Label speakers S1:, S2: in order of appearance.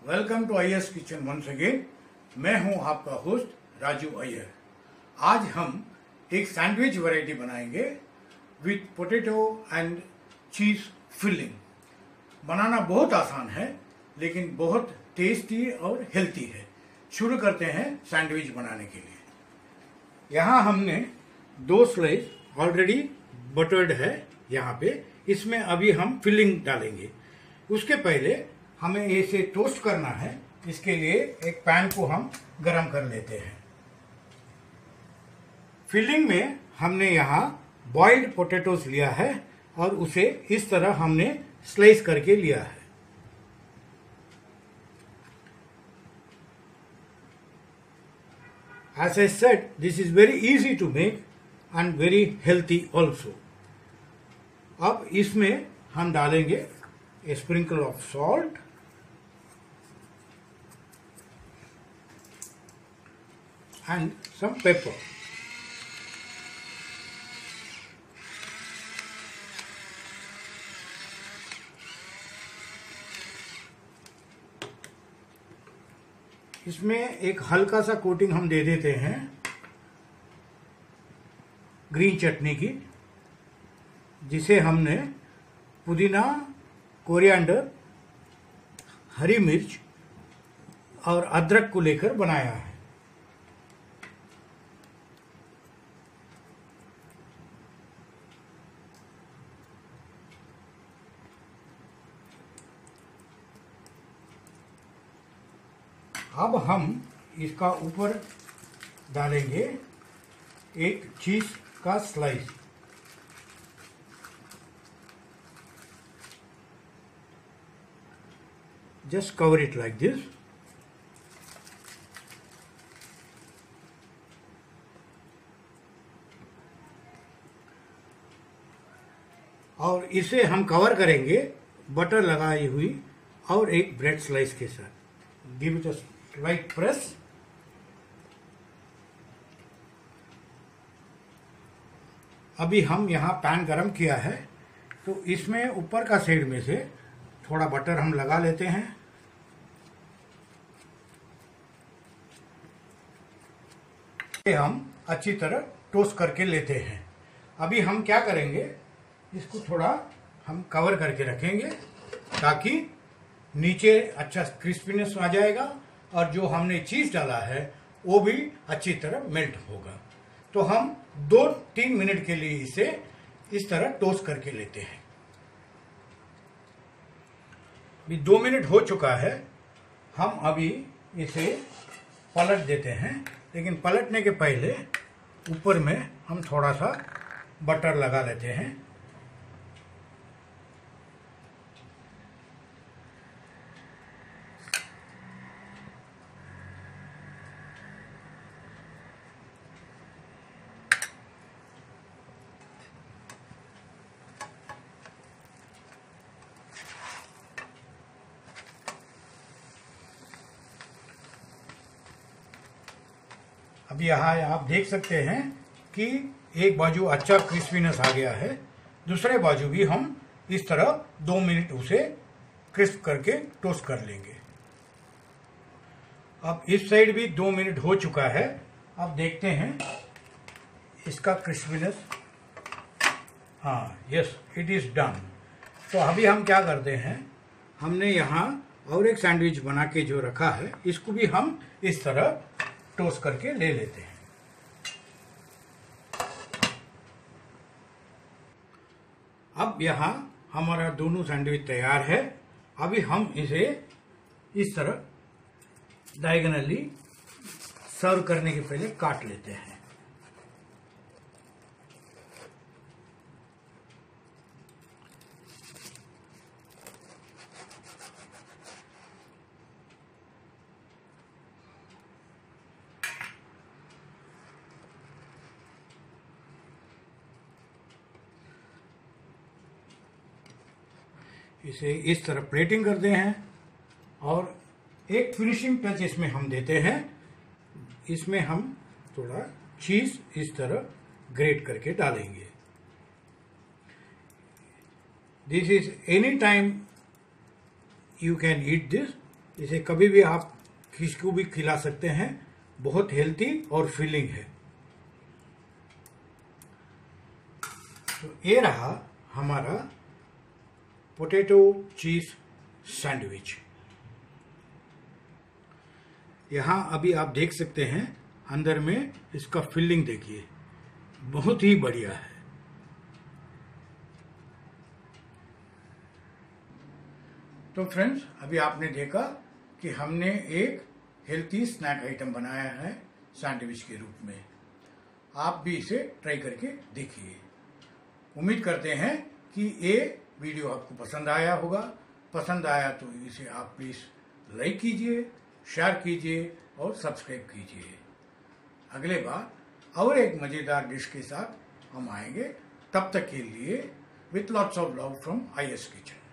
S1: Welcome to I S kitchen once again. मैं हूं आपका होस्ट राजू अय्यर। आज हम एक सैंडविच वैरायटी बनाएंगे with potato and cheese filling. बनाना बहुत आसान है लेकिन बहुत टेस्टी और हेल्थी है। शुरू करते हैं सैंडविच बनाने के लिए। यहाँ हमने 2 स्लाइस ऑलरेडी बटर्ड है यहाँ पे। इसमें अभी हम फिलिंग डालेंगे। उसके पहले हमें इसे टोस्ट करना है। इसके लिए एक पैन को हम गरम कर लेते हैं। फिलिंग में हमने यहाँ बॉइल्ड पोटैटोज लिया है और उसे इस तरह हमने स्लाइस करके लिया है। As I said, this is very easy to make and very healthy also. अब इसमें हम डालेंगे a sprinkle of salt and some pepper. इसमें एक हल्का सा कोटिंग हम दे देते हैं ग्रीन चटनी की, जिसे हमने पुदीना, कोरिएंडर, हरी मिर्च और अदरक को लेकर बनाया है। अब हम इसका ऊपर डालेंगे एक चीज का slice. Just cover it like this. और इसे हम कवर करेंगे बटर लगाई हुई और एक ब्रेड स्लाइस के साथ। Give it a slight press. अभी हम यहाँ पैन गरम किया है तो इसमें ऊपर का साइड में से थोड़ा बटर हम लगा लेते हैं। ये हम अच्छी तरह टोस्ट करके लेते हैं। अभी हम क्या करेंगे, इसको थोड़ा हम कवर करके रखेंगे ताकि नीचे अच्छा क्रिस्पीनेस आ जाएगा और जो हमने चीज डाला है वो भी अच्छी तरह मेल्ट होगा। तो हम 2-3 मिनट के लिए इसे इस तरह टोस्ट करके लेते हैं। अभी 2 मिनट हो चुका है। हम अभी इसे पलट देते हैं, लेकिन पलटने के पहले ऊपर में हम थोड़ा सा बटर लगा लेते हैं। अभी यहाँ आप देख सकते हैं कि एक बाजू अच्छा क्रिस्पीनेस आ गया है, दूसरे बाजू भी हम इस तरह 2 मिनट उसे क्रिस्प करके टोस्ट कर लेंगे। अब इस साइड भी 2 मिनट हो चुका है। अब देखते हैं इसका क्रिस्पीनेस। हाँ, यस, इट इज डन। तो अभी हम क्या करते हैं, हमने यहाँ और एक सैंडविच बना के जो रखा है, इसको भी हम इस तरह टोस्ट करके ले लेते हैं। अब यहाँ हमारा दोनों सैंडविच तैयार है। अभी हम इसे इस तरह डायगोनली सर्व करने के पहले काट लेते हैं। इसे इस तरह प्लेटिंग करते हैं और एक फिनिशिंग टच इसमें हम देते हैं। इसमें हम थोड़ा चीज इस तरह ग्रेट करके डालेंगे। This is any time you can eat this. इसे कभी भी आप किसी को भी खिला सकते हैं, बहुत हेल्दी और फीलिंग है। तो ये रहा हमारा पोटैटो चीज सैंडविच। यहाँ अभी आप देख सकते हैं अंदर में इसका फिलिंग देखिए, बहुत ही बढ़िया है। तो फ्रेंड्स, अभी आपने देखा कि हमने एक हेल्थी स्नैक आइटम बनाया है सैंडविच के रूप में। आप भी इसे ट्राई करके देखिए। उम्मीद करते हैं कि ये वीडियो आपको पसंद आया होगा। पसंद आया तो इसे आप प्लीज़ लाइक कीजिए, शेयर कीजिए और सब्सक्राइब कीजिए। अगले बार और एक मज़ेदार डिश के साथ हम आएंगे। तब तक के लिए with lots of love from IS kitchen.